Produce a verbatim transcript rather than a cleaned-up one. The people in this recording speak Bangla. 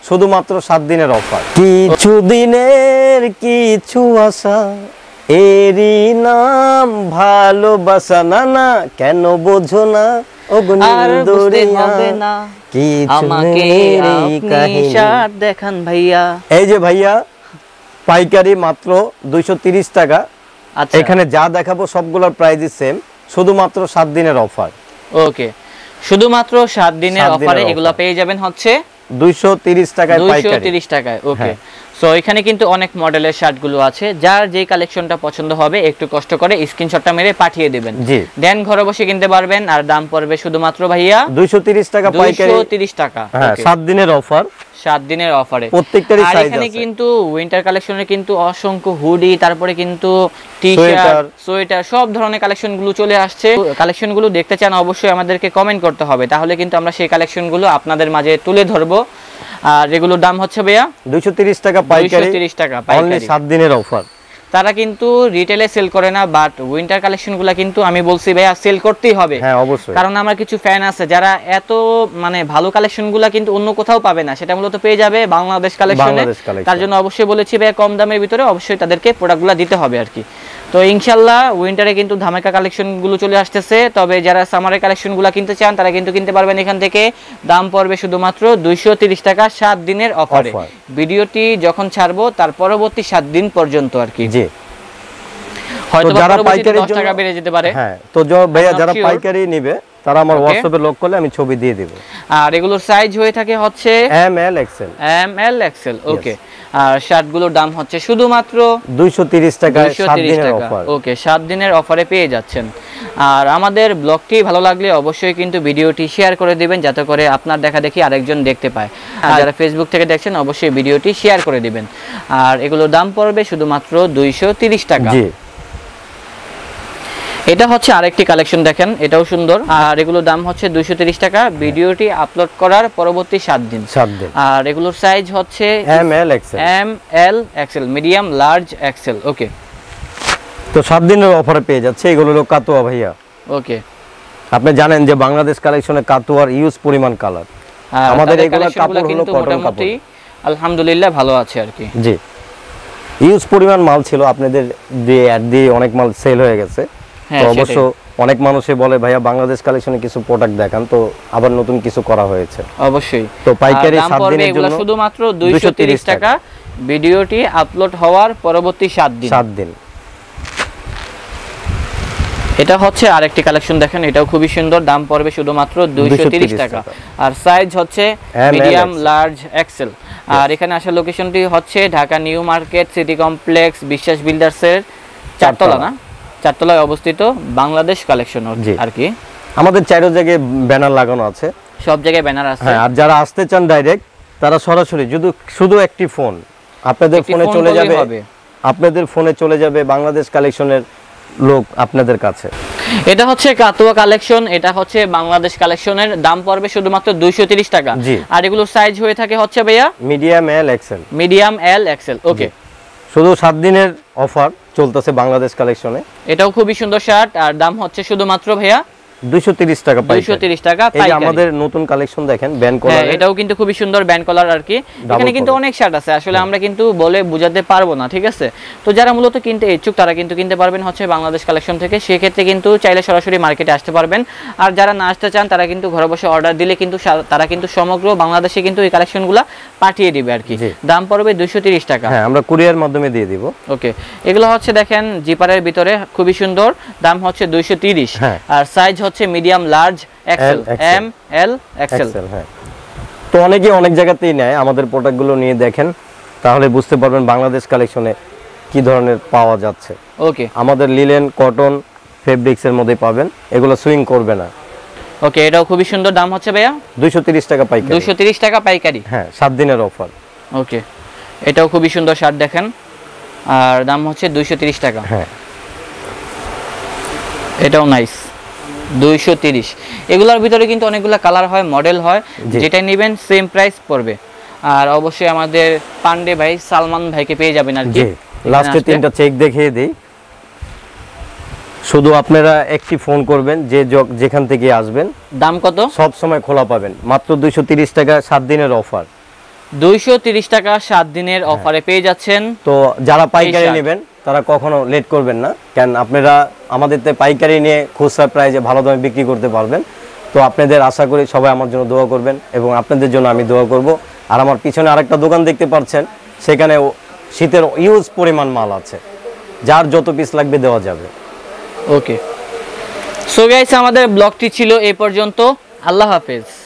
শুধুমাত্র সাত দিনের অফার। কিছু দিনের কিছু আশা, এরই নাম ভালোবাসা। না না কেন বোঝো না দেখান ভাইয়া। এই যে ভাইয়া পাইকারি মাত্র দুইশো তিরিশ টাকা। এখানে যা দেখাবো সবগুলোর প্রাইস সেম, শুধুমাত্র সাত দিনের অফার। ওকে, শুধুমাত্র সাত দিনের অফারে এগুলো পেয়ে যাবেন হচ্ছে দুইশো তিরিশ টাকায় পাইকারি, দুইশো তিরিশ টাকায়। ওকে, সো এখানে কিন্তু অনেক মডেলের শার্টগুলো আছে, যার যে কালেকশনটা পছন্দ হবে একটু কষ্ট করে স্ক্রিনশটটা মেরে পাঠিয়ে দিবেন, দেন ঘরে বসে কিনতে পারবেন। আর দাম পড়বে শুধুমাত্র ভাইয়া দুইশো তিরিশ টাকা পাইকারি, দুইশো তিরিশ টাকা। হ্যাঁ, সাত দিনের অফার, সাত দিনের অফারে প্রত্যেকটারই সাইজ আছে। এখানে কিন্তু উইন্টার কালেকশনে কিন্তু অসংখ্য হুডি, তারপরে কিন্তু টি-শার্ট, সোয়েটার, সব ধরনের কালেকশনগুলো চলে আসছে। কালেকশনগুলো দেখতে চান অবশ্যই আমাদেরকে কমেন্ট করতে হবে, তাহলে কিন্তু আমরা সেই কালেকশনগুলো আপনাদের মাঝে তুলে ধরবো। আর এগুলোর দাম হচ্ছে ভাইয়া দুইশো তিরিশ টাকা পাইকারি, দুইশো তিরিশ টাকা পাইকারি, সাত দিনের অফার। তারা কিন্তু রিটেলে সেল করে না, বাট উইন্টার কালেকশনগুলো কিন্তু আমি বলছি ভাইয়া সেল করতেই হবে। হ্যাঁ অবশ্যই, কারণ আমার কিছু ফ্যান আছে যারা এত মানে ভালো কালেকশনগুলো কিন্তু অন্য কোথাও পাবে না, সেটা মূলত পেয়ে যাবে বাংলাদেশ কালেকশনে। তার জন্য অবশ্যই বলেছি ভাইয়া কম দামের ভিতরে অবশ্যই তাদেরকে প্রোডাক্টগুলো দিতে হবে আর কি। তো ইনশাআল্লাহ উইন্টারে কিন্তু ধামাকা কালেকশনগুলো চলে আসতেছে, তবে যারা সামারের কালেকশনগুলো কিনতে চান তারা কিন্তু কিনতে পারবেন এখান থেকে। দাম পড়বে শুধুমাত্র দুইশো তিরিশ টাকা সাত দিনের অফারে। ভিডিওটি যখন ছাড়বো তার পরবর্তী সাত দিন পর্যন্ত আর কি। জি, হয়তো যারা পাইকারি দশ টাকা বেড়ে যেতে পারে। হ্যাঁ, তো ভাইয়া যারা পাইকারি নেবে তারা আমার হোয়াটসঅ্যাপে লক করলে আমি ছবি দিয়ে দেব। আর এগুলোর সাইজ হয়ে থাকে হচ্ছে M L XL, M L XL. Okay, আর শার্টগুলোর দাম হচ্ছে শুধুমাত্র দুইশো তিরিশ টাকা সাত দিনের অফার। ওকে, সাত দিনের অফারে পেয়ে যাচ্ছেন। আর আমাদের ব্লগটি ভালো লাগলে অবশ্যই কিন্তু ভিডিওটি শেয়ার করে দিবেন, যাতে করে আপনার দেখা দেখি আরেকজন দেখতে পায়। আর যারা ফেসবুক থেকে দেখছেন অবশ্যই ভিডিওটি শেয়ার করে দিবেন। আর এগুলোর দাম পড়বে শুধুমাত্র দুইশো তিরিশ টাকা। জি, এটা হচ্ছে আরেকটি কালেকশন, দেখেন এটাও সুন্দর। আর এগুলোর দাম হচ্ছে দুইশো তিরিশ টাকা, ভিডিওটি আপলোড করার পরবর্তী সাত দিন। আর এগুলোর সাইজ হচ্ছে M L XL, M L XL, medium, large, XL. Okay, তো সাত দিনের অফারে পেয়ে যাচ্ছে। এগুলো হলো কাতুয়া ভাইয়া। ওকে, আপনি জানেন যে বাংলাদেশ কালেকশনে কাতুয়ার ইউজ পরিমাণ কালার, আমাদের এগুলো কাপড় হলো কটন কাপড়, আলহামদুলিল্লাহ ভালো আছে আর কি। জি, ইউজ পরিমাণ মাল ছিল, আপনাদের দিয়ে অ্যাড দিয়ে অনেক মাল সেল হয়ে গেছে। তো অবশ্য অনেক মানুষই বলে ভাইয়া বাংলাদেশ কালেকশনে কিছু প্রোডাক্ট দেখান, তো আবার নতুন কিছু করা হয়েছে অবশ্যই। তো পাইকারি সাত দিনের জন্য শুধুমাত্র দুইশো তিরিশ টাকা, ভিডিওটি আপলোড হওয়ার পরবর্তী সাত দিন। সাত দিন। এটা হচ্ছে আরেকটি কালেকশন, দেখেন এটাও খুবই সুন্দর, দাম পড়বে শুধুমাত্র দুইশো তিরিশ টাকা। আর সাইজ হচ্ছে মিডিয়াম, লার্জ, এক্সেল। আর এখানে আসার লোকেশনটি হচ্ছে Dhaka new market city complex, বিশ্বাস বিল্ডার্সের চারতলা, না চারতলায় অবস্থিত বাংলাদেশ কালেকশন আর কি। আমাদের চারো জায়গায় ব্যানার লাগানো আছে, সব জায়গায় ব্যানার আছে। হ্যাঁ, আর যারা আসতে চান ডাইরেক্ট তারা সরাসরি শুধু শুধু একটি ফোন, আপনাদের ফোনে চলে যাবে, আপনাদের ফোনে চলে যাবে বাংলাদেশ কালেকশনের লোক আপনাদের কাছে। এটা হচ্ছে কাতুয়া কালেকশন, এটা হচ্ছে বাংলাদেশ কালেকশনের, দাম পড়বে শুধুমাত্র দুইশো তিরিশ টাকা। আর এগুলোর সাইজ হয়ে থাকে হচ্ছে ভাইয়া medium, L, XL, medium, L, XL. Okay, শুধু সাত দিনের অফার চলতেছে বাংলাদেশ কালেকশনে। এটাও খুবই সুন্দর শার্ট, আর দাম হচ্ছে শুধুমাত্র ভাইয়া দুইশো তিরিশ টাকা পাইকারি, দুইশো তিরিশ টাকা পাইকারি। এই আমাদের নতুন কালেকশন দেখেন, ব্যান্ড কলার, এটাও কিন্তু খুবই সুন্দর ব্যান্ড কলার আর কি। এখানে কিন্তু অনেক শার্ট আছে, আসলে আমরা কিন্তু বলে বোঝাতে পারবো না, ঠিক আছে। তো যারা মূলত কিনতে ইচ্ছুক তারা কিন্তু কিনতে পারবেন হচ্ছে বাংলাদেশ কালেকশন থেকে, সেক্ষেত্রে কিন্তু চাইলে সরাসরি মার্কেটে আসতে পারবেন। আর যারা না আসতে চান তারা কিন্তু ঘরে বসে অর্ডার দিলে কিন্তু তারা কিন্তু সমগ্র বাংলাদেশে কিন্তু এই কালেকশনগুলো পাঠিয়ে দিবে আর কি। দাম পড়বে দুইশো তিরিশ টাকা। হ্যাঁ, আমরা কুরিয়ার মাধ্যমে দিয়ে দিব। ওকে, এগুলো হচ্ছে দেখেন জিপারের ভিতরে খুবই সুন্দর, দাম হচ্ছে দুইশো তিরিশ। আর সাইজ হচ্ছে medium, large, XL, M L XL. হ্যাঁ, তো অনেকে অনেক জায়গাতেই নেয়, আমাদের প্রোডাক্টগুলো নিয়ে দেখেন, তাহলে বুঝতে পারবেন বাংলাদেশ কালেকশনে কি ধরনের পাওয়া যাচ্ছে। ওকে, আমাদের লিলেন, কটন, ফেব্রিক্স এর মধ্যে পাবেন, এগুলো সুইং করবে না। ওকে, এটাও খুবই সুন্দর, দাম হচ্ছে ভাইয়া দুইশো তিরিশ টাকা পাইকারি, দুইশো তিরিশ টাকা পাইকারি। হ্যাঁ, সাত দিনের অফার। ওকে, এটাও খুবই সুন্দর শার্ট, দেখেন, আর দাম হচ্ছে দুইশো তিরিশ টাকা। হ্যাঁ, এটাও নাইস, দুইশো তিরিশ। এগুলোর ভিতরে কিন্তু অনেকগুলো কালার হয়, মডেল হয়, যেটা নেবেন সেম প্রাইস পড়বে। আর অবশ্যই আমাদের পান্ডে ভাই, সালমান ভাইকে পেয়ে যাবেন আর কি। লাস্টে তিনটা চেক দেখিয়ে দেই, শুধু আপনারা একটি ফোন করবেন, যে যেখান থেকে আসবেন। দাম কত? সব সময় খোলা পাবেন, মাত্র দুইশো তিরিশ টাকা, সাত দিনের অফার। দুইশো তিরিশ টাকা সাত দিনের অফারে পেয়ে যাচ্ছেন। তো যারা পাইকারি নেবেন তারা কখনো লেট করবেন না, কারণ আপনারা আমাদের পাইকারি নিয়ে খুচরা প্রাইসে ভালো দামে বিক্রি করতে পারবেন। তো আপনাদের আশা করি সবাই আমার জন্য দোয়া করবেন এবং আপনাদের জন্য আমি দোয়া করব। আর আমার পিছনে আরেকটা দোকান দেখতে পাচ্ছেন, সেখানে শীতের ইউজ পরিমাণ মাল আছে, যার যত পিস লাগবে দেওয়া যাবে। ওকে, সো গাইস আমাদের ব্লগটি ছিল এই পর্যন্ত। আল্লাহ হাফেজ।